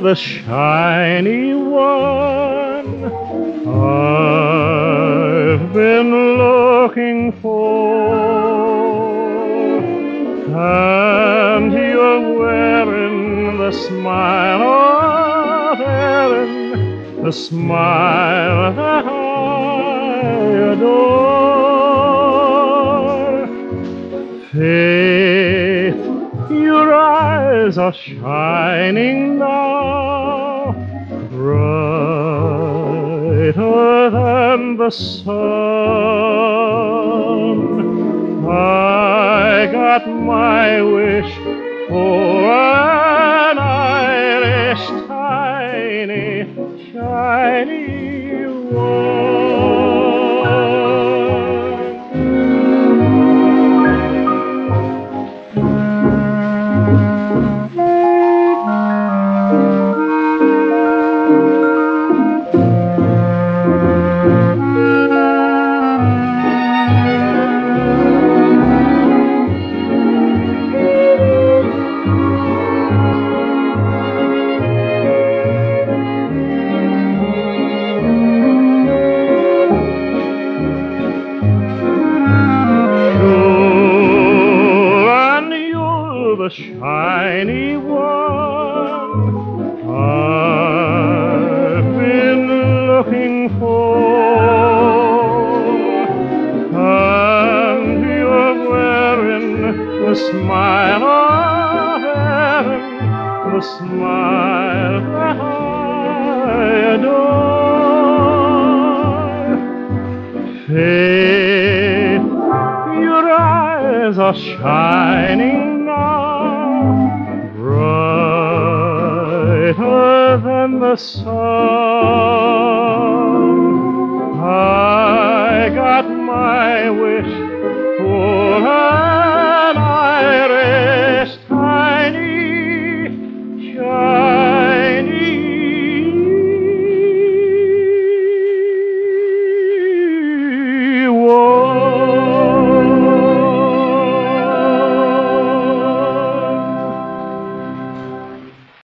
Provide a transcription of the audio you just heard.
the shiny one I've been looking for, and you're wearing the smile of heaven, the smile that I adore. Faith, your eyes are shining now, brighter than the sun. I got my wish for an Irish tiny, shiny one. The shiny one I've been looking for, and you're wearing the smile of heaven, the smile that I adore. Faith, your eyes are shining now, brighter than the sun.